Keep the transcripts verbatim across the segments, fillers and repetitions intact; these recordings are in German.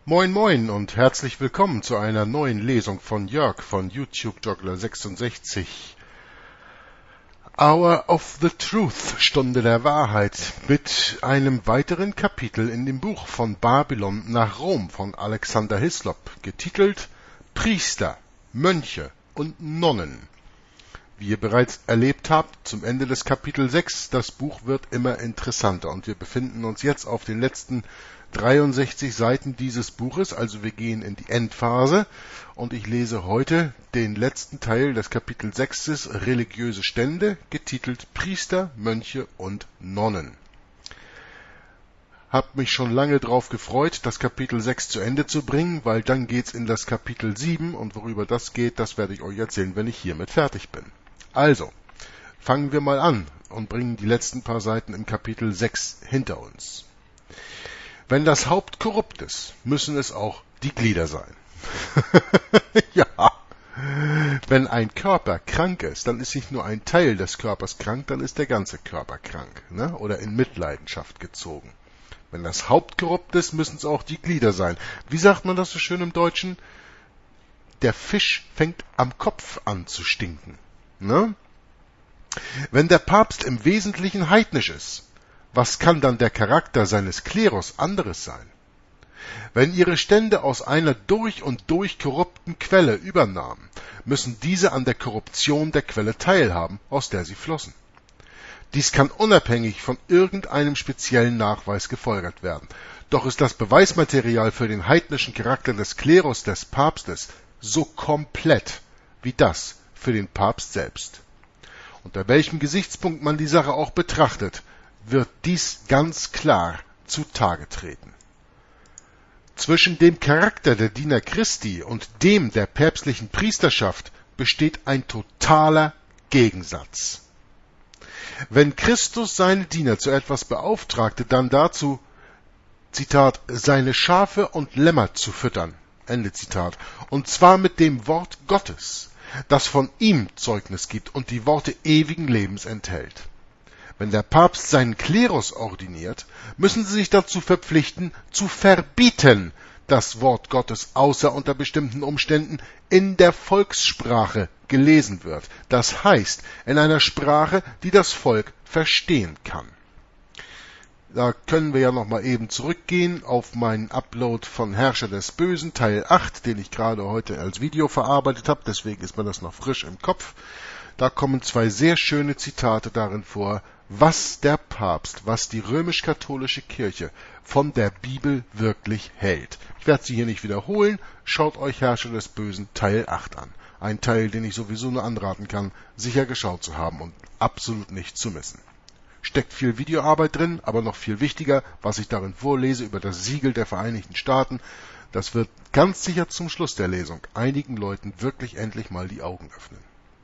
Moin Moin und herzlich willkommen zu einer neuen Lesung von Jörg von YouTube Joggler sechsundsechzig. Hour of the Truth, Stunde der Wahrheit, mit einem weiteren Kapitel in dem Buch von Babylon nach Rom von Alexander Hislop, getitelt Priester, Mönche und Nonnen. Wie ihr bereits erlebt habt, zum Ende des Kapitel sechs, das Buch wird immer interessanter und wir befinden uns jetzt auf den letzten dreiundsechzig Seiten dieses Buches, also wir gehen in die Endphase und ich lese heute den letzten Teil des Kapitel sechs, religiöse Stände, getitelt Priester, Mönche und Nonnen. Hab mich schon lange drauf gefreut, das Kapitel sechs zu Ende zu bringen, weil dann geht's in das Kapitel sieben und worüber das geht, das werde ich euch erzählen, wenn ich hiermit fertig bin. Also, fangen wir mal an und bringen die letzten paar Seiten im Kapitel sechs hinter uns. Wenn das Haupt korrupt ist, müssen es auch die Glieder sein. Ja. Wenn ein Körper krank ist, dann ist nicht nur ein Teil des Körpers krank, dann ist der ganze Körper krank, ne? Oder in Mitleidenschaft gezogen. Wenn das Haupt korrupt ist, müssen es auch die Glieder sein. Wie sagt man das so schön im Deutschen? Der Fisch fängt am Kopf an zu stinken. Ne? Wenn der Papst im Wesentlichen heidnisch ist, was kann dann der Charakter seines Klerus anderes sein? Wenn ihre Stände aus einer durch und durch korrupten Quelle übernahmen, müssen diese an der Korruption der Quelle teilhaben, aus der sie flossen. Dies kann unabhängig von irgendeinem speziellen Nachweis gefolgert werden. Doch ist das Beweismaterial für den heidnischen Charakter des Klerus des Papstes so komplett wie das für den Papst selbst. Unter welchem Gesichtspunkt man die Sache auch betrachtet, wird dies ganz klar zutage treten. Zwischen dem Charakter der Diener Christi und dem der päpstlichen Priesterschaft besteht ein totaler Gegensatz. Wenn Christus seine Diener zu etwas beauftragte, dann dazu, Zitat, seine Schafe und Lämmer zu füttern, Ende Zitat, und zwar mit dem Wort Gottes, das von ihm Zeugnis gibt und die Worte ewigen Lebens enthält. Wenn der Papst seinen Klerus ordiniert, müssen sie sich dazu verpflichten, zu verbieten, das Wort Gottes außer unter bestimmten Umständen in der Volkssprache gelesen wird. Das heißt, in einer Sprache, die das Volk verstehen kann. Da können wir ja noch mal eben zurückgehen auf meinen Upload von Herrscher des Bösen, Teil acht, den ich gerade heute als Video verarbeitet habe, deswegen ist mir das noch frisch im Kopf. Da kommen zwei sehr schöne Zitate darin vor, was der Papst, was die römisch-katholische Kirche von der Bibel wirklich hält. Ich werde sie hier nicht wiederholen, schaut euch Herrscher des Bösen Teil acht an. Ein Teil, den ich sowieso nur anraten kann, sicher geschaut zu haben und absolut nicht zu missen. Steckt viel Videoarbeit drin, aber noch viel wichtiger, was ich darin vorlese über das Siegel der Vereinigten Staaten, das wird ganz sicher zum Schluss der Lesung einigen Leuten wirklich endlich mal die Augen öffnen.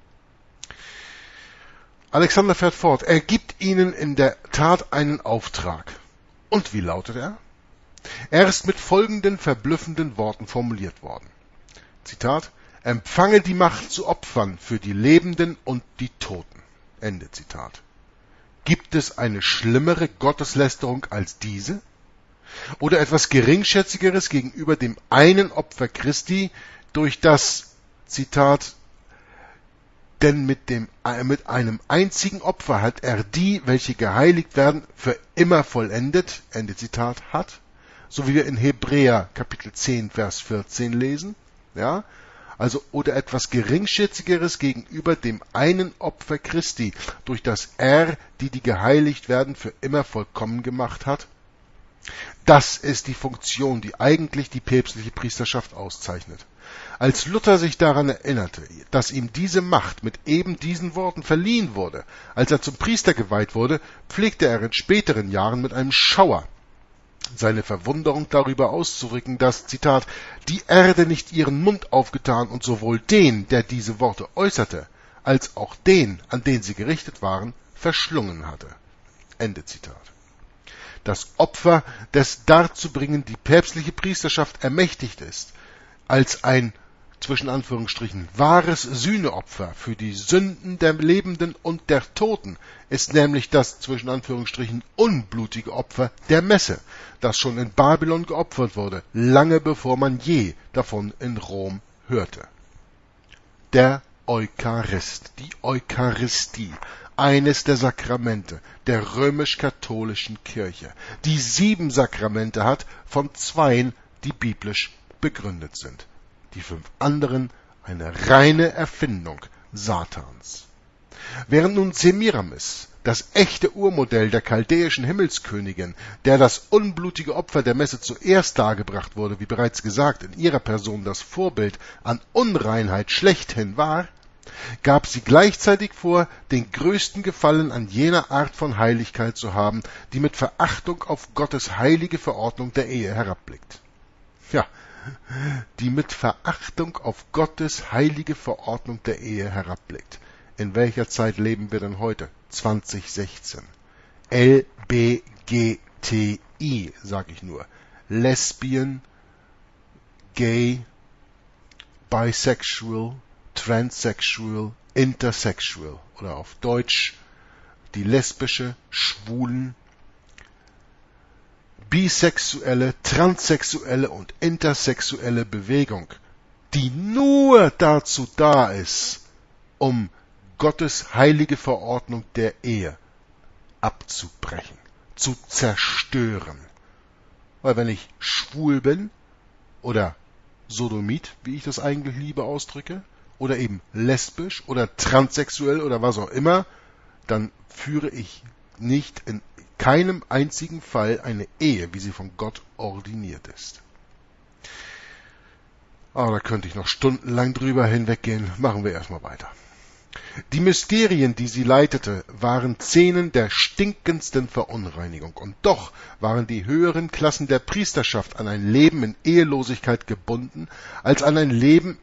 Alexander fährt fort, er gibt ihnen in der Tat einen Auftrag. Und wie lautet er? Er ist mit folgenden verblüffenden Worten formuliert worden. Zitat, empfange die Macht zu opfern für die Lebenden und die Toten. Ende Zitat. Gibt es eine schlimmere Gotteslästerung als diese? Oder etwas Geringschätzigeres gegenüber dem einen Opfer Christi, durch das, Zitat, denn mit, dem, mit einem einzigen Opfer hat er die, welche geheiligt werden, für immer vollendet, Ende Zitat, hat, so wie wir in Hebräer Kapitel zehn, Vers vierzehn lesen, ja, also oder etwas Geringschätzigeres gegenüber dem einen Opfer Christi, durch das er, die, die geheiligt werden, für immer vollkommen gemacht hat. Das ist die Funktion, die eigentlich die päpstliche Priesterschaft auszeichnet. Als Luther sich daran erinnerte, dass ihm diese Macht mit eben diesen Worten verliehen wurde, als er zum Priester geweiht wurde, pflegte er in späteren Jahren mit einem Schauer seine Verwunderung darüber auszudrücken, dass, Zitat, die Erde nicht ihren Mund aufgetan und sowohl den, der diese Worte äußerte, als auch den, an den sie gerichtet waren, verschlungen hatte. Ende Zitat. Das Opfer, des darzubringen die päpstliche Priesterschaft ermächtigt ist, als ein zwischen Anführungsstrichen, wahres Sühneopfer für die Sünden der Lebenden und der Toten ist nämlich das, zwischen Anführungsstrichen, unblutige Opfer der Messe, das schon in Babylon geopfert wurde, lange bevor man je davon in Rom hörte. Der Eucharist, die Eucharistie, eines der Sakramente der römisch-katholischen Kirche, die sieben Sakramente hat, von zweien, die biblisch begründet sind. Die fünf anderen eine reine Erfindung Satans. Während nun Semiramis, das echte Urmodell der chaldäischen Himmelskönigin, der das unblutige Opfer der Messe zuerst dargebracht wurde, wie bereits gesagt, in ihrer Person das Vorbild an Unreinheit schlechthin war, gab sie gleichzeitig vor, den größten Gefallen an jener Art von Heiligkeit zu haben, die mit Verachtung auf Gottes heilige Verordnung der Ehe herabblickt. Ja, die mit Verachtung auf Gottes heilige Verordnung der Ehe herabblickt. In welcher Zeit leben wir denn heute? zwanzig sechzehn. L B G T I, sag ich nur. Lesbian, Gay, Bisexual, Transsexual, Intersexual oder auf Deutsch die lesbische, schwulen, bisexuelle, transsexuelle und intersexuelle Bewegung, die nur dazu da ist, um Gottes heilige Verordnung der Ehe abzubrechen, zu zerstören. Weil wenn ich schwul bin oder Sodomit, wie ich das eigentlich liebe ausdrücke, oder eben lesbisch oder transsexuell oder was auch immer, dann führe ich nicht in keinem einzigen Fall eine Ehe, wie sie von Gott ordiniert ist. Aber da könnte ich noch stundenlang drüber hinweggehen. Machen wir erstmal weiter. Die Mysterien, die sie leitete, waren Szenen der stinkendsten Verunreinigung. Und doch waren die höheren Klassen der Priesterschaft an ein Leben in Ehelosigkeit gebunden, als an ein Leben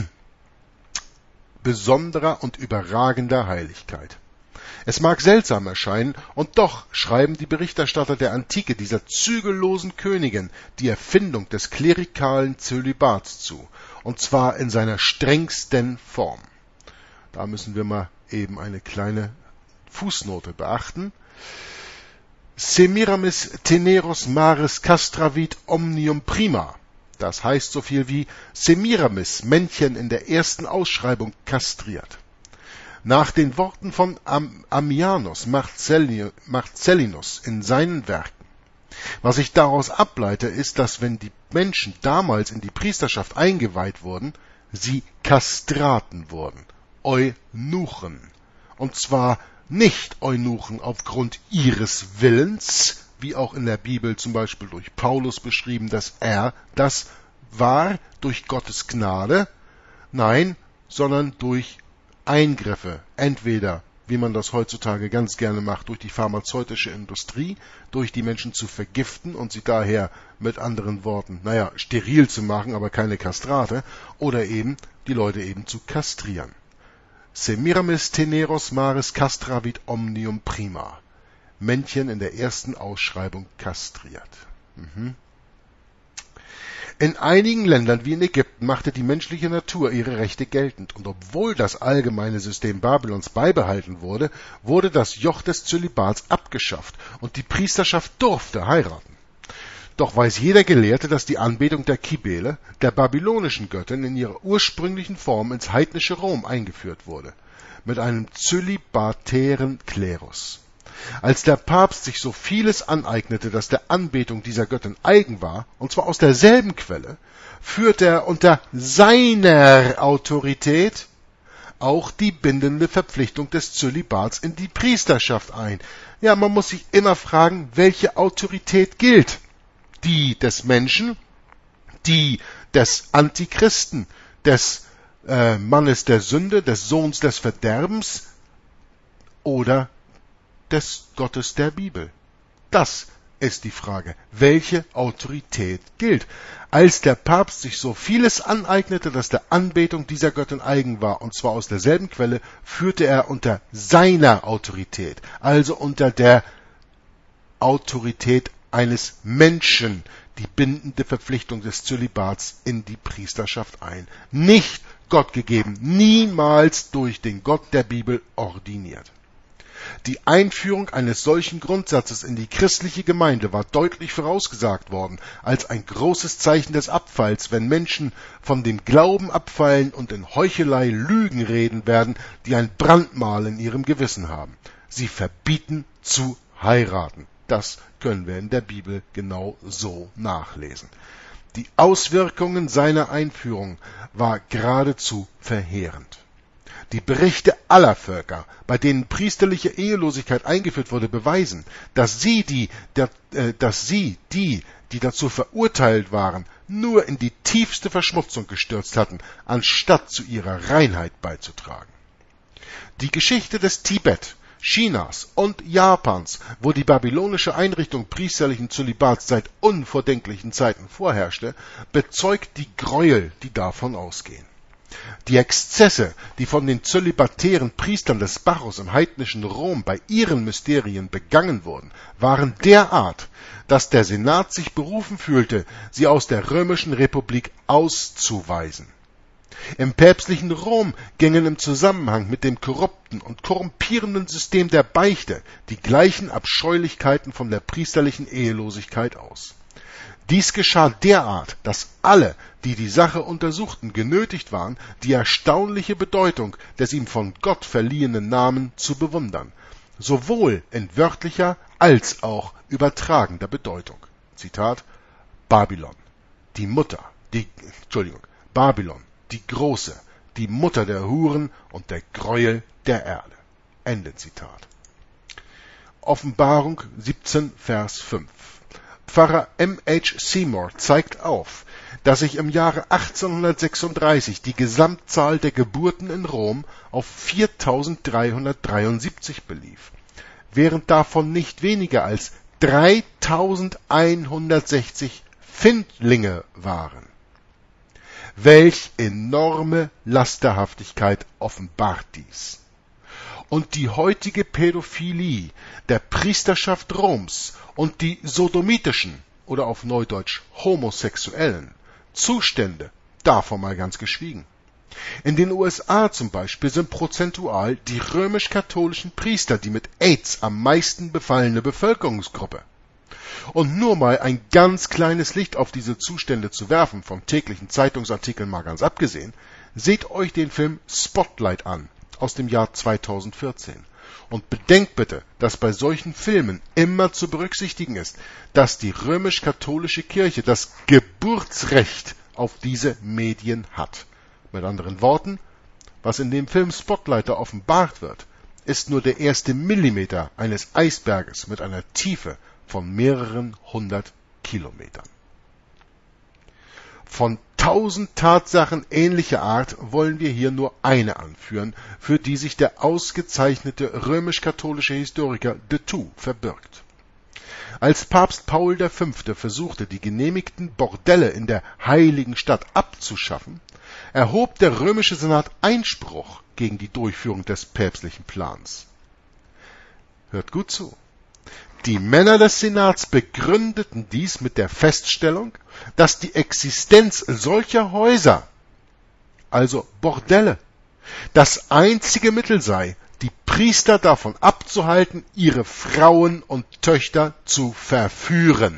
besonderer und überragender Heiligkeit. Es mag seltsam erscheinen, und doch schreiben die Berichterstatter der Antike dieser zügellosen Königin die Erfindung des klerikalen Zölibats zu, und zwar in seiner strengsten Form. Da müssen wir mal eben eine kleine Fußnote beachten. Semiramis teneros maris castravit omnium prima. Das heißt so viel wie Semiramis, Männchen in der ersten Ausschreibung, kastriert. Nach den Worten von Am Ammianus Marcellinus in seinen Werken. Was ich daraus ableite, ist, dass wenn die Menschen damals in die Priesterschaft eingeweiht wurden, sie Kastraten wurden, Eunuchen. Und zwar nicht Eunuchen aufgrund ihres Willens, wie auch in der Bibel zum Beispiel durch Paulus beschrieben, dass er das war durch Gottes Gnade, nein, sondern durch Eingriffe, entweder, wie man das heutzutage ganz gerne macht, durch die pharmazeutische Industrie, durch die Menschen zu vergiften und sie daher mit anderen Worten, naja, steril zu machen, aber keine Kastrate, oder eben die Leute eben zu kastrieren. Semiramis teneros maris castravit omnium prima. Männchen in der ersten Ausschreibung kastriert. Mhm. In einigen Ländern wie in Ägypten machte die menschliche Natur ihre Rechte geltend, und obwohl das allgemeine System Babylons beibehalten wurde, wurde das Joch des Zölibats abgeschafft und die Priesterschaft durfte heiraten. Doch weiß jeder Gelehrte, dass die Anbetung der Kybele, der babylonischen Göttin, in ihrer ursprünglichen Form ins heidnische Rom eingeführt wurde, mit einem zölibatären Klerus. Als der Papst sich so vieles aneignete, das der Anbetung dieser Göttin eigen war, und zwar aus derselben Quelle, führte er unter seiner Autorität auch die bindende Verpflichtung des Zölibats in die Priesterschaft ein. Ja, man muss sich immer fragen, welche Autorität gilt? Die des Menschen, die des Antichristen, des äh, Mannes der Sünde, des Sohns des Verderbens oder des Gottes der Bibel? Das ist die Frage. Welche Autorität gilt? Als der Papst sich so vieles aneignete, das der Anbetung dieser Göttin eigen war, und zwar aus derselben Quelle, führte er unter seiner Autorität, also unter der Autorität eines Menschen, die bindende Verpflichtung des Zölibats in die Priesterschaft ein. Nicht Gott gegeben, niemals durch den Gott der Bibel ordiniert. Die Einführung eines solchen Grundsatzes in die christliche Gemeinde war deutlich vorausgesagt worden, als ein großes Zeichen des Abfalls, wenn Menschen von dem Glauben abfallen und in Heuchelei Lügen reden werden, die ein Brandmal in ihrem Gewissen haben. Sie verbieten zu heiraten. Das können wir in der Bibel genau so nachlesen. Die Auswirkungen seiner Einführung war geradezu verheerend. Die Berichte aller Völker, bei denen priesterliche Ehelosigkeit eingeführt wurde, beweisen, dass sie, die, der, äh, dass sie, die, die dazu verurteilt waren, nur in die tiefste Verschmutzung gestürzt hatten, anstatt zu ihrer Reinheit beizutragen. Die Geschichte des Tibet, Chinas und Japans, wo die babylonische Einrichtung priesterlichen Zölibats seit unvordenklichen Zeiten vorherrschte, bezeugt die Gräuel, die davon ausgehen. Die Exzesse, die von den zölibatären Priestern des Bacchus im heidnischen Rom bei ihren Mysterien begangen wurden, waren derart, dass der Senat sich berufen fühlte, sie aus der römischen Republik auszuweisen. Im päpstlichen Rom gingen im Zusammenhang mit dem korrupten und korrumpierenden System der Beichte die gleichen Abscheulichkeiten von der priesterlichen Ehelosigkeit aus. Dies geschah derart, dass alle, die die Sache untersuchten, genötigt waren, die erstaunliche Bedeutung des ihm von Gott verliehenen Namen zu bewundern, sowohl in wörtlicher als auch übertragender Bedeutung. Zitat: Babylon, die Mutter, die, Entschuldigung, Babylon, die Große, die Mutter der Huren und der Gräuel der Erde. Ende Zitat. Offenbarung siebzehn, Vers fünf. Pfarrer M H Seymour zeigt auf, dass sich im Jahre achtzehnhundertsechsunddreißig die Gesamtzahl der Geburten in Rom auf viertausenddreihundertdreiundsiebzig belief, während davon nicht weniger als dreitausendeinhundertsechzig Findlinge waren. Welch enorme Lasterhaftigkeit offenbart dies! Und die heutige Pädophilie der Priesterschaft Roms und die sodomitischen oder auf Neudeutsch homosexuellen Zustände, davon mal ganz geschwiegen. In den U S A zum Beispiel sind prozentual die römisch-katholischen Priester die mit AIDS am meisten befallene Bevölkerungsgruppe. Und nur mal ein ganz kleines Licht auf diese Zustände zu werfen, vom täglichen Zeitungsartikeln mal ganz abgesehen, seht euch den Film Spotlight an, aus dem Jahr zweitausendvierzehn. Und bedenkt bitte, dass bei solchen Filmen immer zu berücksichtigen ist, dass die römisch-katholische Kirche das Geburtsrecht auf diese Medien hat. Mit anderen Worten, was in dem Film Spotlight offenbart wird, ist nur der erste Millimeter eines Eisberges mit einer Tiefe von mehreren hundert Kilometern. Von tausend Tatsachen ähnlicher Art wollen wir hier nur eine anführen, für die sich der ausgezeichnete römisch-katholische Historiker de Thou verbirgt. Als Papst Paul der Fünfte versuchte, die genehmigten Bordelle in der heiligen Stadt abzuschaffen, erhob der römische Senat Einspruch gegen die Durchführung des päpstlichen Plans. Hört gut zu. Die Männer des Senats begründeten dies mit der Feststellung, dass die Existenz solcher Häuser, also Bordelle, das einzige Mittel sei, die Priester davon abzuhalten, ihre Frauen und Töchter zu verführen.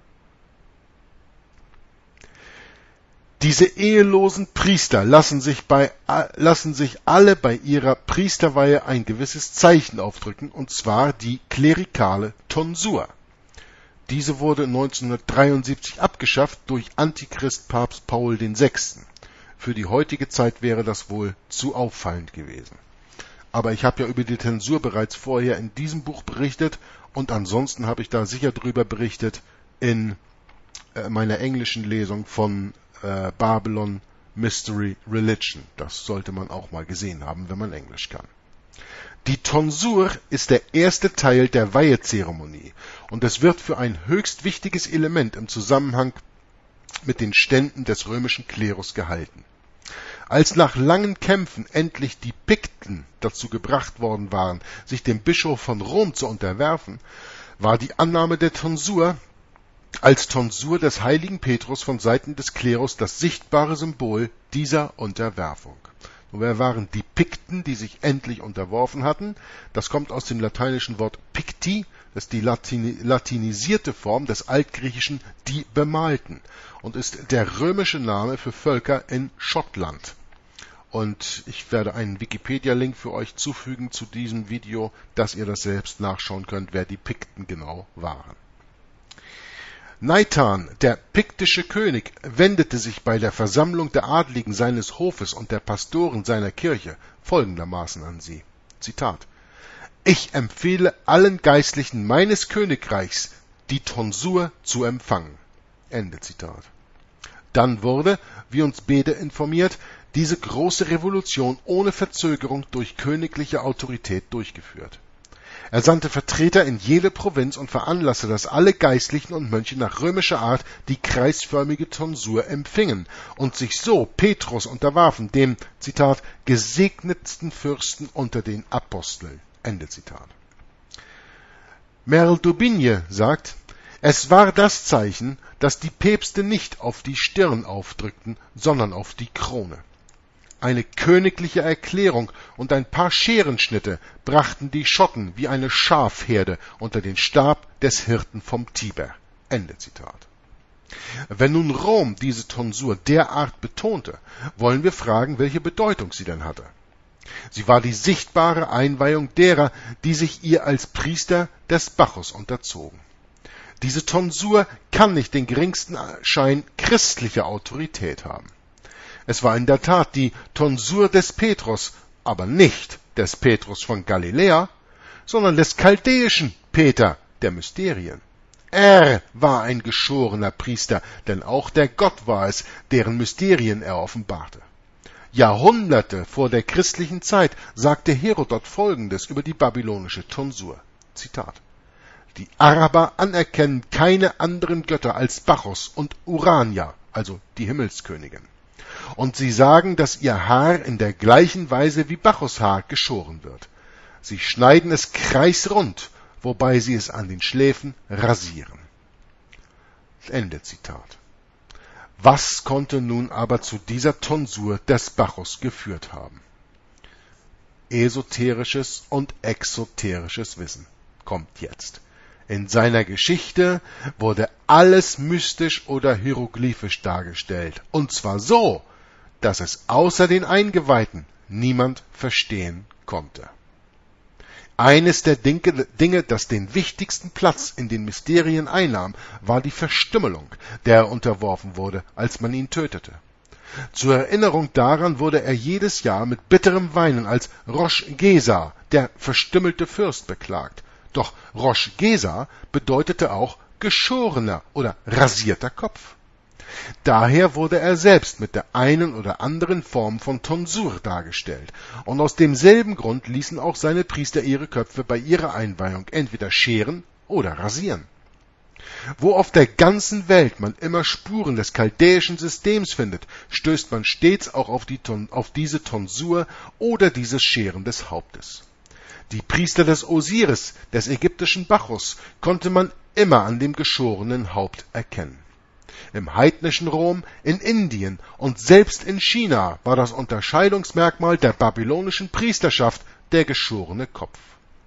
Diese ehelosen Priester lassen sich, bei, lassen sich alle bei ihrer Priesterweihe ein gewisses Zeichen aufdrücken, und zwar die klerikale Tonsur. Diese wurde neunzehnhundertdreiundsiebzig abgeschafft durch Antichrist Papst Paul der Sechste. Für die heutige Zeit wäre das wohl zu auffallend gewesen. Aber ich habe ja über die Tonsur bereits vorher in diesem Buch berichtet, und ansonsten habe ich da sicher drüber berichtet in äh, meiner englischen Lesung von äh, Babylon Mystery Religion. Das sollte man auch mal gesehen haben, wenn man Englisch kann. Die Tonsur ist der erste Teil der Weihezeremonie, und es wird für ein höchst wichtiges Element im Zusammenhang mit den Ständen des römischen Klerus gehalten. Als nach langen Kämpfen endlich die Pikten dazu gebracht worden waren, sich dem Bischof von Rom zu unterwerfen, war die Annahme der Tonsur als Tonsur des heiligen Petrus von Seiten des Klerus das sichtbare Symbol dieser Unterwerfung. Und wer waren die Pikten, die sich endlich unterworfen hatten? Das kommt aus dem lateinischen Wort Picti, das ist die Latin latinisierte Form des altgriechischen die Bemalten und ist der römische Name für Völker in Schottland. Und ich werde einen Wikipedia-Link für euch zufügen zu diesem Video, dass ihr das selbst nachschauen könnt, wer die Pikten genau waren. Naitan, der piktische König, wendete sich bei der Versammlung der Adligen seines Hofes und der Pastoren seiner Kirche folgendermaßen an sie. Zitat: Ich empfehle allen Geistlichen meines Königreichs, die Tonsur zu empfangen. Ende Zitat. Dann wurde, wie uns Bede informiert, diese große Revolution ohne Verzögerung durch königliche Autorität durchgeführt. Er sandte Vertreter in jede Provinz und veranlasste, dass alle Geistlichen und Mönche nach römischer Art die kreisförmige Tonsur empfingen und sich so Petrus unterwarfen, dem, Zitat, gesegnetsten Fürsten unter den Aposteln. Ende Zitat. Merle d'Aubigne sagt, es war das Zeichen, das die Päpste nicht auf die Stirn aufdrückten, sondern auf die Krone. Eine königliche Erklärung und ein paar Scherenschnitte brachten die Schotten wie eine Schafherde unter den Stab des Hirten vom Tiber. Ende Zitat. Wenn nun Rom diese Tonsur derart betonte, wollen wir fragen, welche Bedeutung sie denn hatte. Sie war die sichtbare Einweihung derer, die sich ihr als Priester des Bacchus unterzogen. Diese Tonsur kann nicht den geringsten Schein christlicher Autorität haben. Es war in der Tat die Tonsur des Petrus, aber nicht des Petrus von Galiläa, sondern des chaldäischen Peter der Mysterien. Er war ein geschorener Priester, denn auch der Gott war es, deren Mysterien er offenbarte. Jahrhunderte vor der christlichen Zeit sagte Herodot Folgendes über die babylonische Tonsur. Zitat: Die Araber anerkennen keine anderen Götter als Bacchus und Urania, also die Himmelskönigin. Und sie sagen, dass ihr Haar in der gleichen Weise wie Bacchus Haar geschoren wird. Sie schneiden es kreisrund, wobei sie es an den Schläfen rasieren. Ende Zitat. Was konnte nun aber zu dieser Tonsur des Bacchus geführt haben? Esoterisches und exoterisches Wissen kommt jetzt. In seiner Geschichte wurde alles mystisch oder hieroglyphisch dargestellt, und zwar so, dass es außer den Eingeweihten niemand verstehen konnte. Eines der Dinge, das den wichtigsten Platz in den Mysterien einnahm, war die Verstümmelung, der er unterworfen wurde, als man ihn tötete. Zur Erinnerung daran wurde er jedes Jahr mit bitterem Weinen als Rosh Gesa, der verstümmelte Fürst, beklagt. Doch Rosh Gesa bedeutete auch geschorener oder rasierter Kopf. Daher wurde er selbst mit der einen oder anderen Form von Tonsur dargestellt, und aus demselben Grund ließen auch seine Priester ihre Köpfe bei ihrer Einweihung entweder scheren oder rasieren. Wo auf der ganzen Welt man immer Spuren des chaldäischen Systems findet, stößt man stets auch auf, die Ton, auf diese Tonsur oder dieses Scheren des Hauptes. Die Priester des Osiris, des ägyptischen Bacchus, konnte man immer an dem geschorenen Haupt erkennen. Im heidnischen Rom, in Indien und selbst in China war das Unterscheidungsmerkmal der babylonischen Priesterschaft der geschorene Kopf.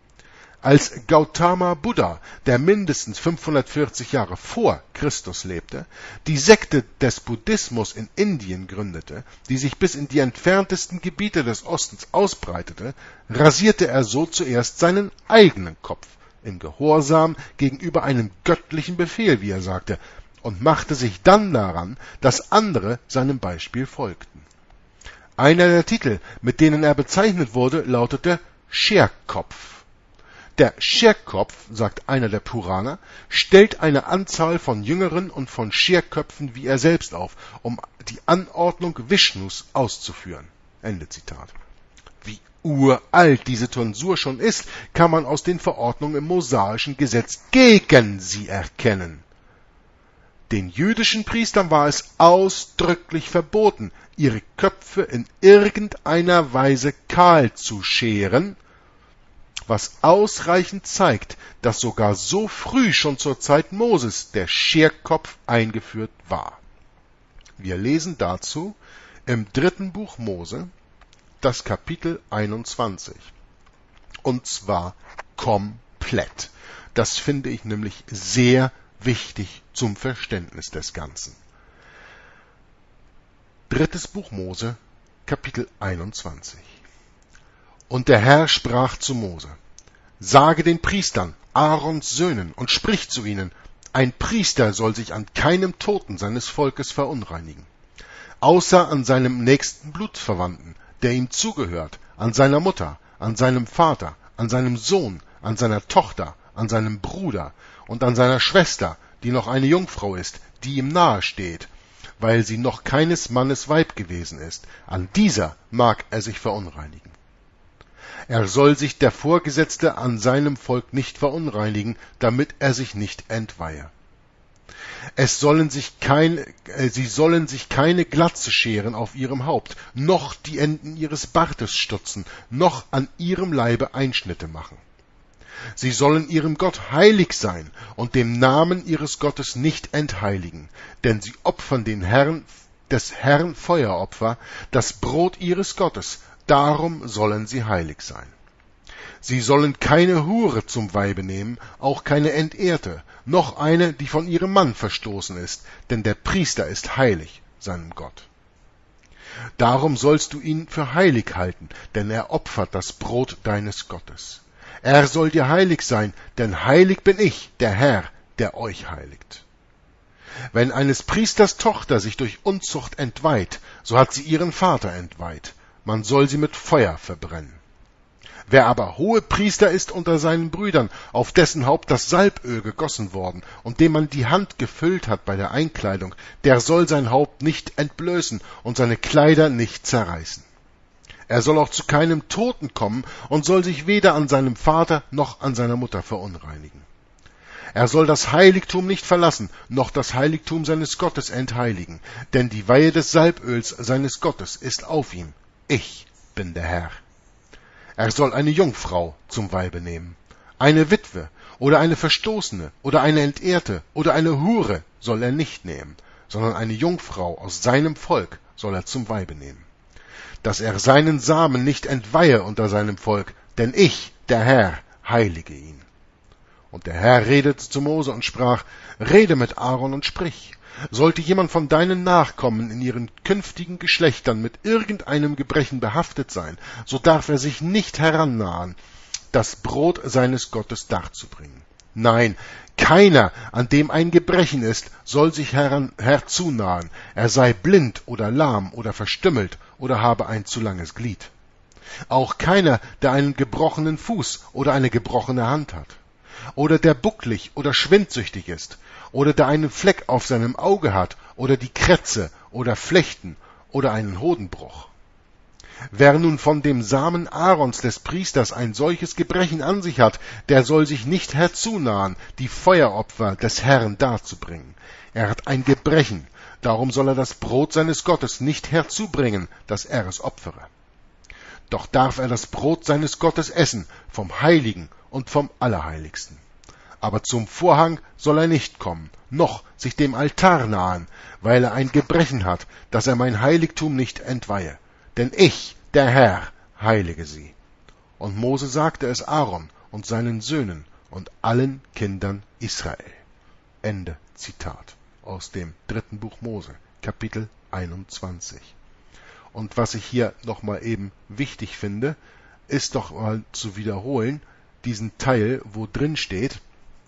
Als Gautama Buddha, der mindestens fünfhundertvierzig Jahre vor Christus lebte, die Sekte des Buddhismus in Indien gründete, die sich bis in die entferntesten Gebiete des Ostens ausbreitete, rasierte er so zuerst seinen eigenen Kopf, im Gehorsam gegenüber einem göttlichen Befehl, wie er sagte, und machte sich dann daran, dass andere seinem Beispiel folgten. Einer der Titel, mit denen er bezeichnet wurde, lautete Scherkopf. Der Scherkopf, sagt einer der Puraner, stellt eine Anzahl von Jüngeren und von Scherköpfen wie er selbst auf, um die Anordnung Vishnus auszuführen. Ende Zitat. Wie uralt diese Tonsur schon ist, kann man aus den Verordnungen im mosaischen Gesetz gegen sie erkennen. Den jüdischen Priestern war es ausdrücklich verboten, ihre Köpfe in irgendeiner Weise kahl zu scheren, was ausreichend zeigt, dass sogar so früh schon zur Zeit Moses der Scherkopf eingeführt war. Wir lesen dazu im dritten Buch Mose das Kapitel einundzwanzig. Und zwar komplett. Das finde ich nämlich sehr wichtig zum Verständnis des Ganzen. Drittes Buch Mose, Kapitel einundzwanzig. Und der Herr sprach zu Mose: Sage den Priestern, Aarons Söhnen, und sprich zu ihnen: Ein Priester soll sich an keinem Toten seines Volkes verunreinigen, außer an seinem nächsten Blutsverwandten, der ihm zugehört, an seiner Mutter, an seinem Vater, an seinem Sohn, an seiner Tochter, an seinem Bruder und an seiner Schwester, die noch eine Jungfrau ist, die ihm nahe steht, weil sie noch keines Mannes Weib gewesen ist. An dieser mag er sich verunreinigen. Er soll sich der Vorgesetzte an seinem Volk nicht verunreinigen, damit er sich nicht entweihe. Es sollen sich kein, äh, sie sollen sich keine Glatze scheren auf ihrem Haupt, noch die Enden ihres Bartes stutzen, noch an ihrem Leibe Einschnitte machen. Sie sollen ihrem Gott heilig sein und dem Namen ihres Gottes nicht entheiligen, denn sie opfern den Herrn, des Herrn Feueropfer, das Brot ihres Gottes, darum sollen sie heilig sein. Sie sollen keine Hure zum Weibe nehmen, auch keine Entehrte, noch eine, die von ihrem Mann verstoßen ist, denn der Priester ist heilig seinem Gott. Darum sollst du ihn für heilig halten, denn er opfert das Brot deines Gottes. Er soll dir heilig sein, denn heilig bin ich, der Herr, der euch heiligt. Wenn eines Priesters Tochter sich durch Unzucht entweiht, so hat sie ihren Vater entweiht. Man soll sie mit Feuer verbrennen. Wer aber Hohepriester ist unter seinen Brüdern, auf dessen Haupt das Salböl gegossen worden und dem man die Hand gefüllt hat bei der Einkleidung, der soll sein Haupt nicht entblößen und seine Kleider nicht zerreißen. Er soll auch zu keinem Toten kommen und soll sich weder an seinem Vater noch an seiner Mutter verunreinigen. Er soll das Heiligtum nicht verlassen, noch das Heiligtum seines Gottes entheiligen, denn die Weihe des Salböls seines Gottes ist auf ihm. Ich bin der Herr. Er soll eine Jungfrau zum Weibe nehmen. Eine Witwe oder eine Verstoßene oder eine Entehrte oder eine Hure soll er nicht nehmen, sondern eine Jungfrau aus seinem Volk soll er zum Weibe nehmen. Dass er seinen Samen nicht entweihe unter seinem Volk, denn ich, der Herr, heilige ihn. Und der Herr redete zu Mose und sprach: Rede mit Aaron und sprich: Sollte jemand von deinen Nachkommen in ihren künftigen Geschlechtern mit irgendeinem Gebrechen behaftet sein, so darf er sich nicht herannahen, das Brot seines Gottes darzubringen. Nein, keiner, an dem ein Gebrechen ist, soll sich heran, herzunahen, er sei blind oder lahm oder verstümmelt oder habe ein zu langes Glied. Auch keiner, der einen gebrochenen Fuß oder eine gebrochene Hand hat, oder der bucklig oder schwindsüchtig ist, oder der einen Fleck auf seinem Auge hat, oder die Krätze oder Flechten oder einen Hodenbruch. Wer nun von dem Samen Aarons des Priesters ein solches Gebrechen an sich hat, der soll sich nicht herzunahen, die Feueropfer des Herrn darzubringen. Er hat ein Gebrechen, darum soll er das Brot seines Gottes nicht herzubringen, dass er es opfere. Doch darf er das Brot seines Gottes essen, vom Heiligen und vom Allerheiligsten. Aber zum Vorhang soll er nicht kommen, noch sich dem Altar nahen, weil er ein Gebrechen hat, dass er mein Heiligtum nicht entweihe. Denn ich, der Herr, heilige sie. Und Mose sagte es Aaron und seinen Söhnen und allen Kindern Israel. Ende Zitat aus dem dritten Buch Mose, Kapitel einundzwanzig. Und was ich hier nochmal eben wichtig finde, ist doch mal zu wiederholen, diesen Teil, wo drin steht,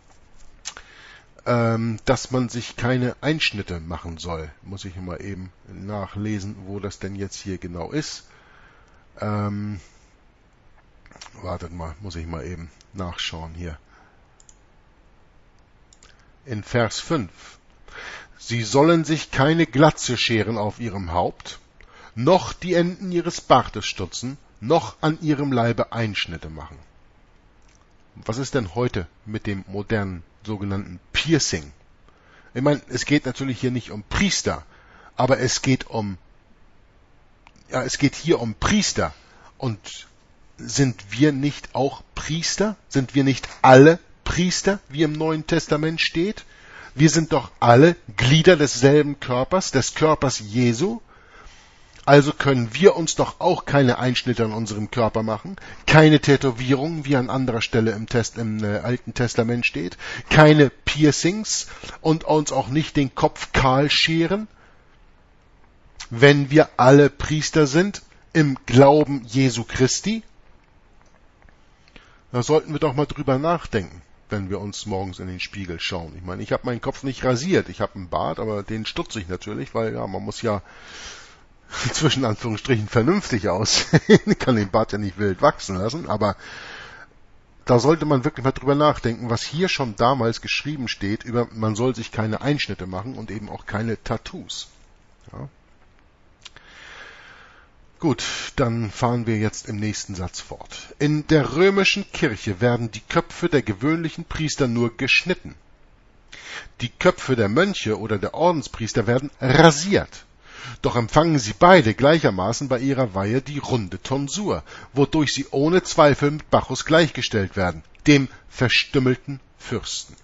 ähm, dass man sich keine Einschnitte machen soll. Muss ich mal eben nachlesen, wo das denn jetzt hier genau ist. Ähm, wartet mal, muss ich mal eben nachschauen hier. In Vers fünf. Sie sollen sich keine Glatze scheren auf ihrem Haupt, noch die Enden ihres Bartes stutzen, noch an ihrem Leibe Einschnitte machen. Was ist denn heute mit dem modernen sogenannten Piercing? Ich meine, es geht natürlich hier nicht um Priester, aber es geht um, ja, es geht hier um Priester und sind wir nicht auch Priester? Sind wir nicht alle Priester, wie im Neuen Testament steht? Wir sind doch alle Glieder desselben Körpers, des Körpers Jesu. Also können wir uns doch auch keine Einschnitte an unserem Körper machen, keine Tätowierungen, wie an anderer Stelle im, Test, im äh, Alten Testament steht, keine Piercings und uns auch nicht den Kopf kahl scheren, wenn wir alle Priester sind im Glauben Jesu Christi. Da sollten wir doch mal drüber nachdenken, wenn wir uns morgens in den Spiegel schauen. Ich meine, ich habe meinen Kopf nicht rasiert, ich habe einen Bart, aber den stutze ich natürlich, weil ja, man muss ja zwischen Anführungsstrichen vernünftig aussehen, kann den Bart ja nicht wild wachsen lassen, aber da sollte man wirklich mal drüber nachdenken, was hier schon damals geschrieben steht, über man soll sich keine Einschnitte machen und eben auch keine Tattoos. Ja. Gut, dann fahren wir jetzt im nächsten Satz fort. In der römischen Kirche werden die Köpfe der gewöhnlichen Priester nur geschnitten. Die Köpfe der Mönche oder der Ordenspriester werden rasiert. Doch empfangen sie beide gleichermaßen bei ihrer Weihe die runde Tonsur, wodurch sie ohne Zweifel mit Bacchus gleichgestellt werden, dem verstümmelten Fürsten.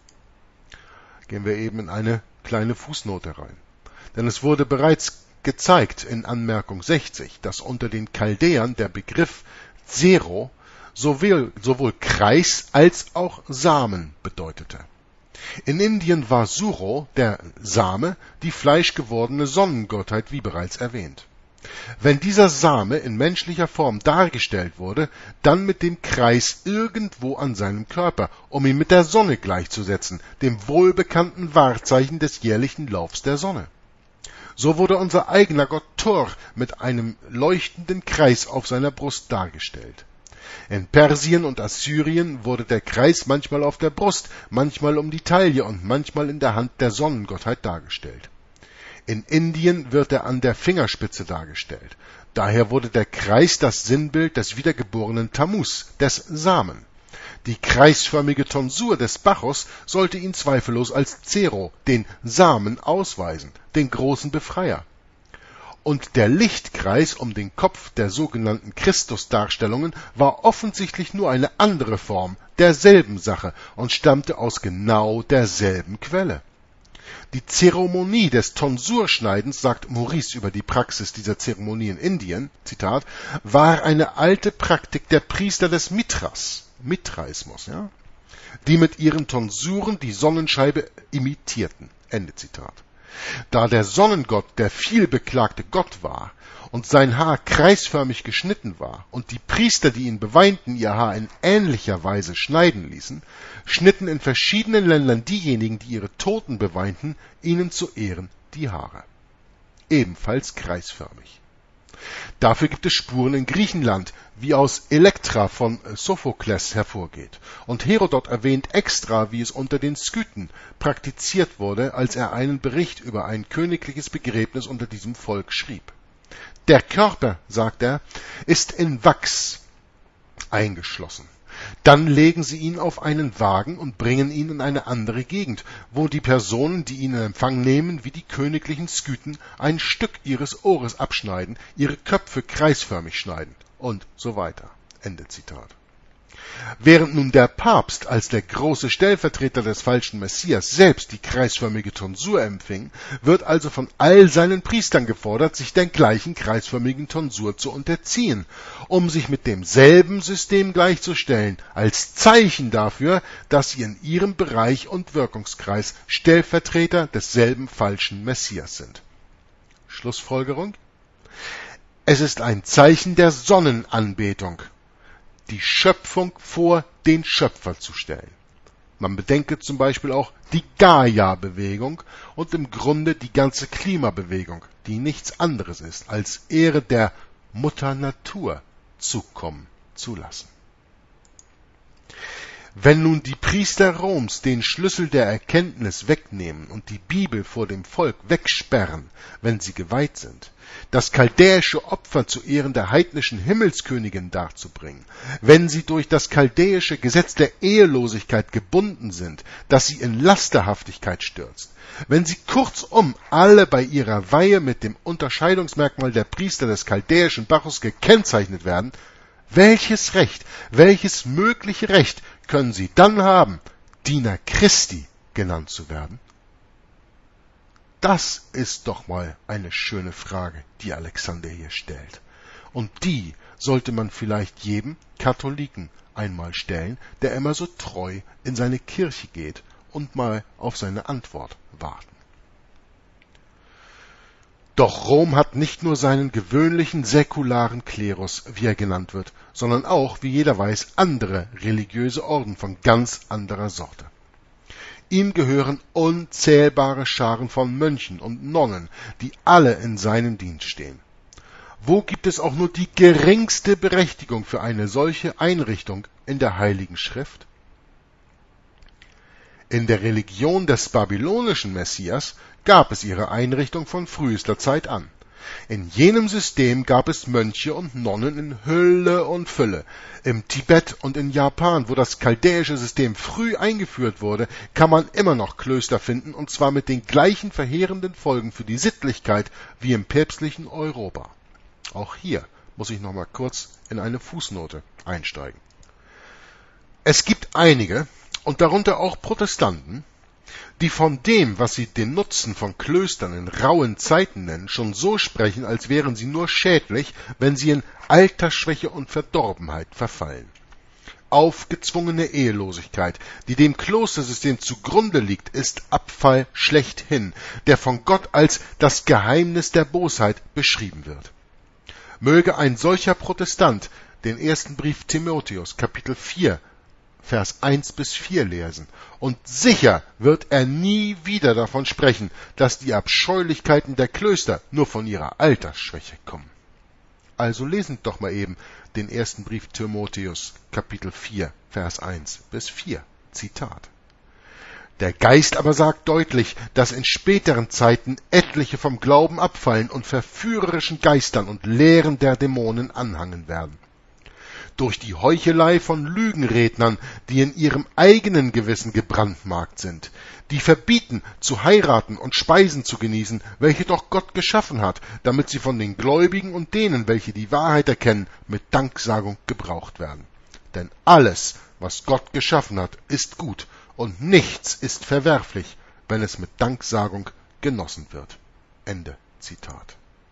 Gehen wir eben in eine kleine Fußnote rein. Denn es wurde bereits gezeigt in Anmerkung sechzig, dass unter den Chaldäern der Begriff Zero sowohl, sowohl Kreis als auch Samen bedeutete. In Indien war Suro, der Same, die fleischgewordene Sonnengottheit, wie bereits erwähnt. Wenn dieser Same in menschlicher Form dargestellt wurde, dann mit dem Kreis irgendwo an seinem Körper, um ihn mit der Sonne gleichzusetzen, dem wohlbekannten Wahrzeichen des jährlichen Laufs der Sonne. So wurde unser eigener Gott Thor mit einem leuchtenden Kreis auf seiner Brust dargestellt. In Persien und Assyrien wurde der Kreis manchmal auf der Brust, manchmal um die Taille und manchmal in der Hand der Sonnengottheit dargestellt. In Indien wird er an der Fingerspitze dargestellt. Daher wurde der Kreis das Sinnbild des wiedergeborenen Tammuz, des Samen. Die kreisförmige Tonsur des Bacchus sollte ihn zweifellos als Zero, den Samen, ausweisen, den großen Befreier. Und der Lichtkreis um den Kopf der sogenannten Christusdarstellungen war offensichtlich nur eine andere Form derselben Sache und stammte aus genau derselben Quelle. Die Zeremonie des Tonsurschneidens, sagt Maurice über die Praxis dieser Zeremonie in Indien, Zitat, war eine alte Praktik der Priester des Mithras, Mithraismus, ja, die mit ihren Tonsuren die Sonnenscheibe imitierten. Ende Zitat. Da der Sonnengott der vielbeklagte Gott war und sein Haar kreisförmig geschnitten war und die Priester, die ihn beweinten, ihr Haar in ähnlicher Weise schneiden ließen, schnitten in verschiedenen Ländern diejenigen, die ihre Toten beweinten, ihnen zu Ehren die Haare. Ebenfalls kreisförmig. Dafür gibt es Spuren in Griechenland, wie aus Elektra von Sophokles hervorgeht. Und Herodot erwähnt extra, wie es unter den Skythen praktiziert wurde, als er einen Bericht über ein königliches Begräbnis unter diesem Volk schrieb. Der Körper, sagt er, ist in Wachs eingeschlossen. Dann legen sie ihn auf einen Wagen und bringen ihn in eine andere Gegend, wo die Personen, die ihn in Empfang nehmen, wie die königlichen Skythen, ein Stück ihres Ohres abschneiden, ihre Köpfe kreisförmig schneiden und so weiter. Ende Zitat. Während nun der Papst als der große Stellvertreter des falschen Messias selbst die kreisförmige Tonsur empfing, wird also von all seinen Priestern gefordert, sich der gleichen kreisförmigen Tonsur zu unterziehen, um sich mit demselben System gleichzustellen, als Zeichen dafür, dass sie in ihrem Bereich und Wirkungskreis Stellvertreter desselben falschen Messias sind. Schlussfolgerung: Es ist ein Zeichen der Sonnenanbetung, die Schöpfung vor den Schöpfer zu stellen. Man bedenke zum Beispiel auch die Gaia-Bewegung und im Grunde die ganze Klimabewegung, die nichts anderes ist, als Ehre der Mutter Natur zukommen zu lassen. Wenn nun die Priester Roms den Schlüssel der Erkenntnis wegnehmen und die Bibel vor dem Volk wegsperren, wenn sie geweiht sind, das chaldäische Opfer zu Ehren der heidnischen Himmelskönigin darzubringen, wenn sie durch das chaldäische Gesetz der Ehelosigkeit gebunden sind, das sie in Lasterhaftigkeit stürzt, wenn sie kurzum alle bei ihrer Weihe mit dem Unterscheidungsmerkmal der Priester des chaldäischen Bacchus gekennzeichnet werden, Welches Recht, welches mögliche Recht können sie dann haben, Diener Christi genannt zu werden? Das ist doch mal eine schöne Frage, die Alexander hier stellt. Und die sollte man vielleicht jedem Katholiken einmal stellen, der immer so treu in seine Kirche geht, und mal auf seine Antwort warten. Doch Rom hat nicht nur seinen gewöhnlichen säkularen Klerus, wie er genannt wird, sondern auch, wie jeder weiß, andere religiöse Orden von ganz anderer Sorte. Ihm gehören unzählbare Scharen von Mönchen und Nonnen, die alle in seinem Dienst stehen. Wo gibt es auch nur die geringste Berechtigung für eine solche Einrichtung in der Heiligen Schrift? In der Religion des babylonischen Messias gab es ihre Einrichtung von frühester Zeit an. In jenem System gab es Mönche und Nonnen in Hülle und Fülle. Im Tibet und in Japan, wo das chaldäische System früh eingeführt wurde, kann man immer noch Klöster finden, und zwar mit den gleichen verheerenden Folgen für die Sittlichkeit wie im päpstlichen Europa. Auch hier muss ich noch mal kurz in eine Fußnote einsteigen. Es gibt einige, und darunter auch Protestanten, die von dem, was sie den Nutzen von Klöstern in rauen Zeiten nennen, schon so sprechen, als wären sie nur schädlich, wenn sie in Altersschwäche und Verdorbenheit verfallen. Aufgezwungene Ehelosigkeit, die dem Klostersystem zugrunde liegt, ist Abfall schlechthin, der von Gott als das Geheimnis der Bosheit beschrieben wird. Möge ein solcher Protestant den ersten Brief Timotheus, Kapitel vier, Vers eins bis vier lesen, und sicher wird er nie wieder davon sprechen, dass die Abscheulichkeiten der Klöster nur von ihrer Altersschwäche kommen. Also lesen doch mal eben den ersten Brief Timotheus, Kapitel vier, Vers eins bis vier. Zitat. Der Geist aber sagt deutlich, dass in späteren Zeiten etliche vom Glauben abfallen und verführerischen Geistern und Lehren der Dämonen anhangen werden. Durch die Heuchelei von Lügenrednern, die in ihrem eigenen Gewissen gebrandmarkt sind, die verbieten, zu heiraten und Speisen zu genießen, welche doch Gott geschaffen hat, damit sie von den Gläubigen und denen, welche die Wahrheit erkennen, mit Danksagung gebraucht werden. Denn alles, was Gott geschaffen hat, ist gut, und nichts ist verwerflich, wenn es mit Danksagung genossen wird. Ende Zitat.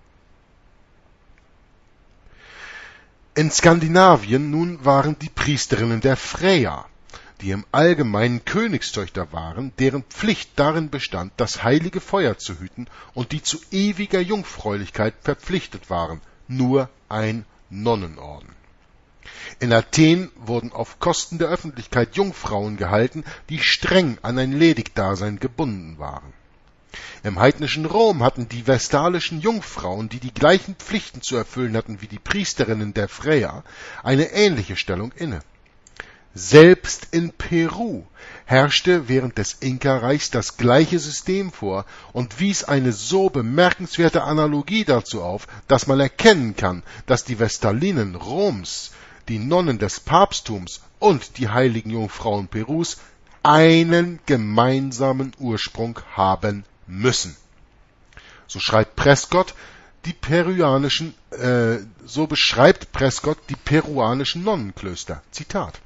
In Skandinavien nun waren die Priesterinnen der Freya, die im Allgemeinen Königstöchter waren, deren Pflicht darin bestand, das heilige Feuer zu hüten, und die zu ewiger Jungfräulichkeit verpflichtet waren, nur ein Nonnenorden. In Athen wurden auf Kosten der Öffentlichkeit Jungfrauen gehalten, die streng an ein Ledigdasein gebunden waren. Im heidnischen Rom hatten die vestalischen Jungfrauen, die die gleichen Pflichten zu erfüllen hatten wie die Priesterinnen der Freya, eine ähnliche Stellung inne. Selbst in Peru herrschte während des Inka-Reichs das gleiche System vor und wies eine so bemerkenswerte Analogie dazu auf, dass man erkennen kann, dass die Vestalinen Roms, die Nonnen des Papsttums und die heiligen Jungfrauen Perus einen gemeinsamen Ursprung haben müssen. So schreibt Prescott die peruanischen, äh, so beschreibt Prescott die peruanischen Nonnenklöster. Zitat.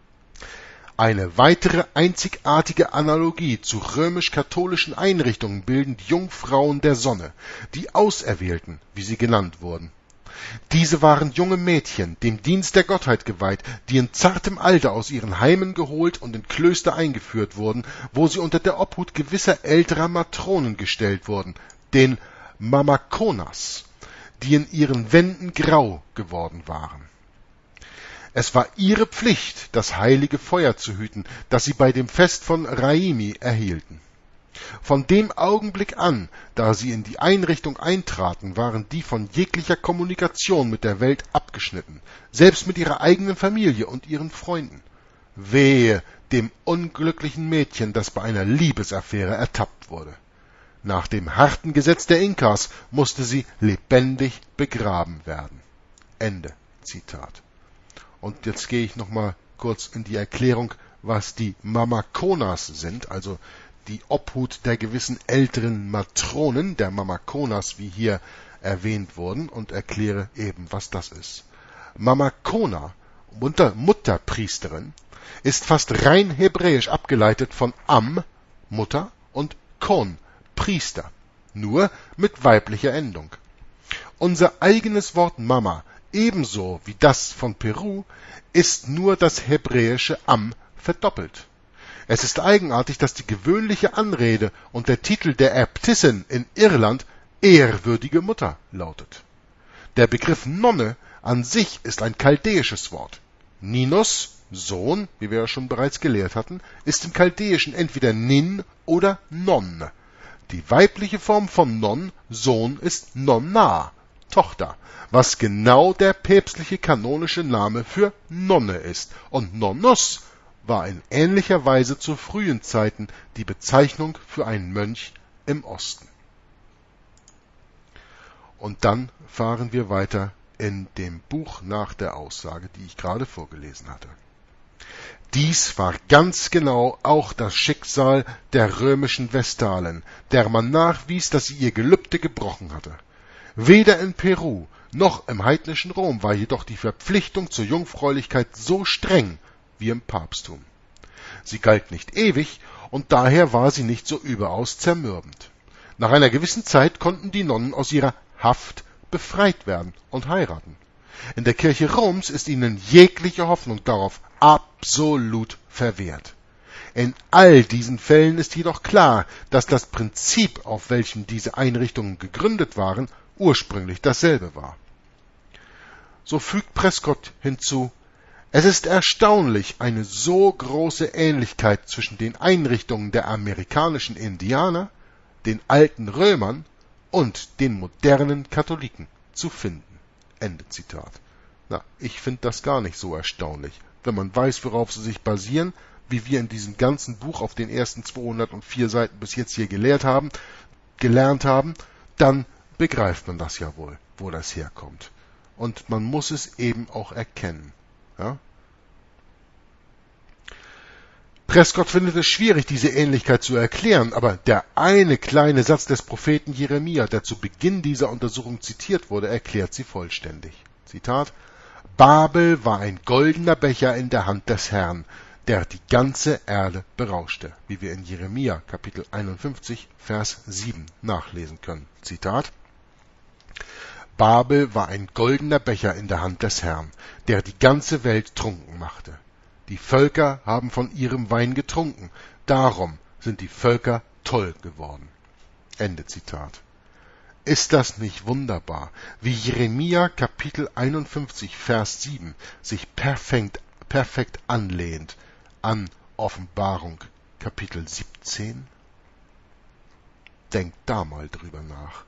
Eine weitere einzigartige Analogie zu römisch-katholischen Einrichtungen bilden die Jungfrauen der Sonne, die Auserwählten, wie sie genannt wurden. Diese waren junge Mädchen, dem Dienst der Gottheit geweiht, die in zartem Alter aus ihren Heimen geholt und in Klöster eingeführt wurden, wo sie unter der Obhut gewisser älterer Matronen gestellt wurden, den Mamakonas, die in ihren Wänden grau geworden waren. Es war ihre Pflicht, das heilige Feuer zu hüten, das sie bei dem Fest von Raimi erhielten. Von dem Augenblick an, da sie in die Einrichtung eintraten, waren die von jeglicher Kommunikation mit der Welt abgeschnitten, selbst mit ihrer eigenen Familie und ihren Freunden. Wehe dem unglücklichen Mädchen, das bei einer Liebesaffäre ertappt wurde. Nach dem harten Gesetz der Inkas musste sie lebendig begraben werden. Ende Zitat. Und jetzt gehe ich noch mal kurz in die Erklärung, was die Mamakonas sind, also die Obhut der gewissen älteren Matronen, der Mamakonas, wie hier erwähnt wurden, und erkläre eben, was das ist. Mama Kona, Mutter, Mutterpriesterin, ist fast rein hebräisch abgeleitet von Am, Mutter, und Kon, Priester, nur mit weiblicher Endung. Unser eigenes Wort Mama, ebenso wie das von Peru, ist nur das hebräische Am verdoppelt. Es ist eigenartig, dass die gewöhnliche Anrede und der Titel der Äbtissin in Irland ehrwürdige Mutter lautet. Der Begriff Nonne an sich ist ein chaldäisches Wort. Ninos, Sohn, wie wir ja schon bereits gelehrt hatten, ist im Chaldäischen entweder Nin oder Non. Die weibliche Form von Non, Sohn, ist Nonna, Tochter, was genau der päpstliche kanonische Name für Nonne ist. Und Nonnos war in ähnlicher Weise zu frühen Zeiten die Bezeichnung für einen Mönch im Osten. Und dann fahren wir weiter in dem Buch nach der Aussage, die ich gerade vorgelesen hatte. Dies war ganz genau auch das Schicksal der römischen Vestalen, der man nachwies, dass sie ihr Gelübde gebrochen hatte. Weder in Peru noch im heidnischen Rom war jedoch die Verpflichtung zur Jungfräulichkeit so streng wie im Papsttum. Sie galt nicht ewig und daher war sie nicht so überaus zermürbend. Nach einer gewissen Zeit konnten die Nonnen aus ihrer Haft befreit werden und heiraten. In der Kirche Roms ist ihnen jegliche Hoffnung darauf absolut verwehrt. In all diesen Fällen ist jedoch klar, dass das Prinzip, auf welchem diese Einrichtungen gegründet waren, ursprünglich dasselbe war. So fügt Prescott hinzu: Es ist erstaunlich, eine so große Ähnlichkeit zwischen den Einrichtungen der amerikanischen Indianer, den alten Römern und den modernen Katholiken zu finden. Ende Zitat. Na, ich finde das gar nicht so erstaunlich, wenn man weiß, worauf sie sich basieren, wie wir in diesem ganzen Buch auf den ersten zweihundertvier Seiten bis jetzt hier gelehrt haben, gelernt haben, dann begreift man das ja wohl, wo das herkommt. Und man muss es eben auch erkennen. Ja? Prescott findet es schwierig, diese Ähnlichkeit zu erklären, aber der eine kleine Satz des Propheten Jeremia, der zu Beginn dieser Untersuchung zitiert wurde, erklärt sie vollständig. Zitat: Babel war ein goldener Becher in der Hand des Herrn, der die ganze Erde berauschte, wie wir in Jeremia Kapitel einundfünfzig, Vers sieben nachlesen können. Zitat: Babel war ein goldener Becher in der Hand des Herrn, der die ganze Welt trunken machte. Die Völker haben von ihrem Wein getrunken, darum sind die Völker toll geworden. Ende Zitat. Ist das nicht wunderbar, wie Jeremia Kapitel einundfünfzig, Vers sieben sich perfekt, perfekt anlehnt an Offenbarung Kapitel siebzehn? Denkt da mal drüber nach.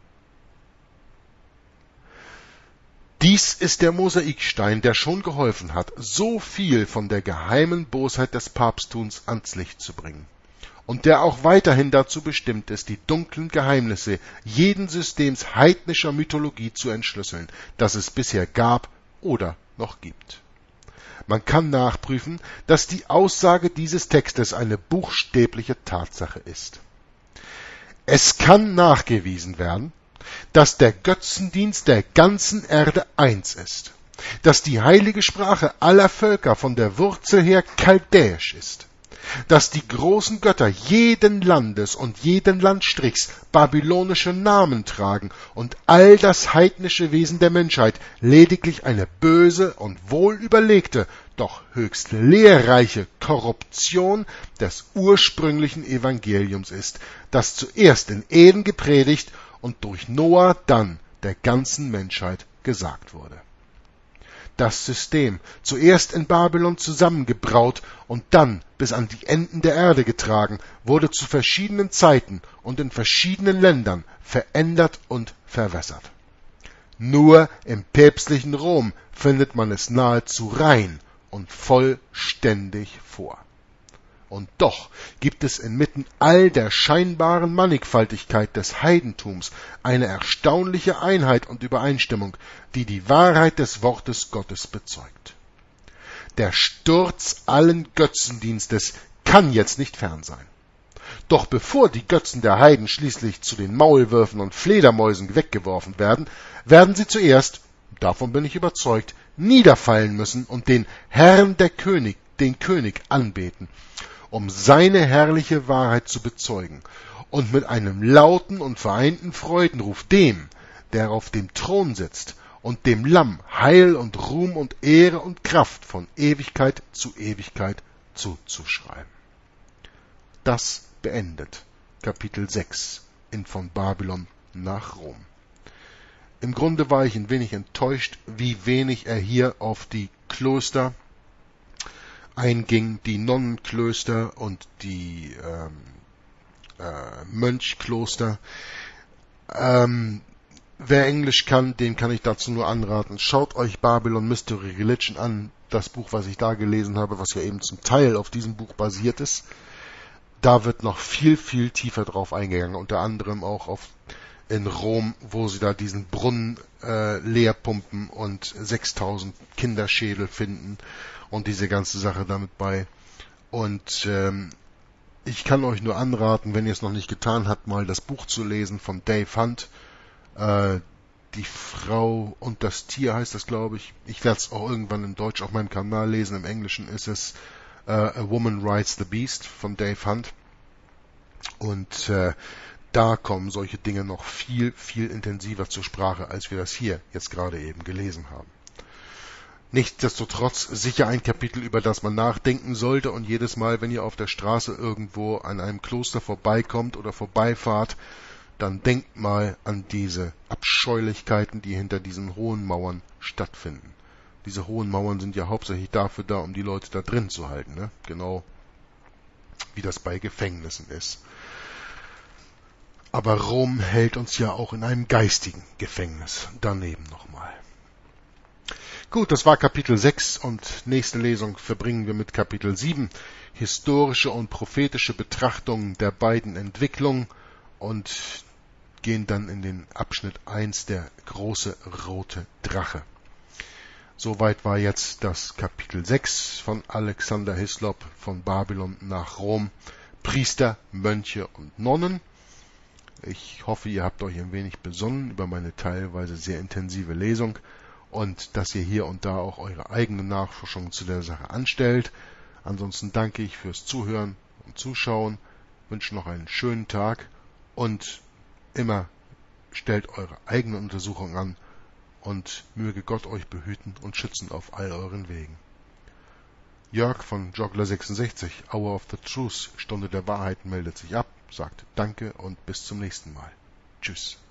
Dies ist der Mosaikstein, der schon geholfen hat, so viel von der geheimen Bosheit des Papsttums ans Licht zu bringen, und der auch weiterhin dazu bestimmt ist, die dunklen Geheimnisse jeden Systems heidnischer Mythologie zu entschlüsseln, das es bisher gab oder noch gibt. Man kann nachprüfen, dass die Aussage dieses Textes eine buchstäbliche Tatsache ist. Es kann nachgewiesen werden, dass der Götzendienst der ganzen Erde eins ist, dass die heilige Sprache aller Völker von der Wurzel her chaldäisch ist, dass die großen Götter jeden Landes und jeden Landstrichs babylonische Namen tragen und all das heidnische Wesen der Menschheit lediglich eine böse und wohl überlegte, doch höchst lehrreiche Korruption des ursprünglichen Evangeliums ist, das zuerst in Eden gepredigt und durch Noah dann der ganzen Menschheit gesagt wurde. Das System, zuerst in Babylon zusammengebraut und dann bis an die Enden der Erde getragen, wurde zu verschiedenen Zeiten und in verschiedenen Ländern verändert und verwässert. Nur im päpstlichen Rom findet man es nahezu rein und vollständig vor. Und doch gibt es inmitten all der scheinbaren Mannigfaltigkeit des Heidentums eine erstaunliche Einheit und Übereinstimmung, die die Wahrheit des Wortes Gottes bezeugt. Der Sturz allen Götzendienstes kann jetzt nicht fern sein. Doch bevor die Götzen der Heiden schließlich zu den Maulwürfen und Fledermäusen weggeworfen werden, werden sie zuerst, davon bin ich überzeugt, niederfallen müssen und den Herrn der König, den König anbeten, um seine herrliche Wahrheit zu bezeugen und mit einem lauten und vereinten Freudenruf dem, der auf dem Thron sitzt, und dem Lamm Heil und Ruhm und Ehre und Kraft von Ewigkeit zu Ewigkeit zuzuschreiben. Das beendet Kapitel sechs in Von Babylon nach Rom. Im Grunde war ich ein wenig enttäuscht, wie wenig er hier auf die Klöster einging, die Nonnenklöster und die ähm, äh, Mönchkloster. Ähm, wer Englisch kann, dem kann ich dazu nur anraten. Schaut euch Babylon Mystery Religion an, das Buch, was ich da gelesen habe, was ja eben zum Teil auf diesem Buch basiert ist. Da wird noch viel, viel tiefer drauf eingegangen, unter anderem auch auf in Rom, wo sie da diesen Brunnen äh, leer pumpen und sechstausend Kinderschädel finden und diese ganze Sache damit bei. Und ähm, ich kann euch nur anraten, wenn ihr es noch nicht getan habt, mal das Buch zu lesen von Dave Hunt. Äh, die Frau und das Tier heißt das, glaube ich. Ich werde es auch irgendwann in Deutsch auf meinem Kanal lesen. Im Englischen ist es äh, A Woman Rides the Beast von Dave Hunt. Und äh, da kommen solche Dinge noch viel, viel intensiver zur Sprache, als wir das hier jetzt gerade eben gelesen haben. Nichtsdestotrotz sicher ein Kapitel, über das man nachdenken sollte, und jedes Mal, wenn ihr auf der Straße irgendwo an einem Kloster vorbeikommt oder vorbeifahrt, dann denkt mal an diese Abscheulichkeiten, die hinter diesen hohen Mauern stattfinden. Diese hohen Mauern sind ja hauptsächlich dafür da, um die Leute da drin zu halten, ne? Genau wie das bei Gefängnissen ist. Aber Rom hält uns ja auch in einem geistigen Gefängnis daneben nochmal. Gut, das war Kapitel sechs, und nächste Lesung verbringen wir mit Kapitel sieben. Historische und prophetische Betrachtungen der beiden Entwicklungen, und gehen dann in den Abschnitt eins, der große rote Drache. Soweit war jetzt das Kapitel sechs von Alexander Hislop, von Babylon nach Rom. Priester, Mönche und Nonnen. Ich hoffe, ihr habt euch ein wenig besonnen über meine teilweise sehr intensive Lesung und dass ihr hier und da auch eure eigene Nachforschung zu der Sache anstellt. Ansonsten danke ich fürs Zuhören und Zuschauen, wünsche noch einen schönen Tag und immer stellt eure eigene Untersuchung an, und möge Gott euch behüten und schützen auf all euren Wegen. Jörg von Joggler sechsundsechzig, Hour of the Truth, Stunde der Wahrheit, meldet sich ab, sagt Danke und bis zum nächsten Mal. Tschüss.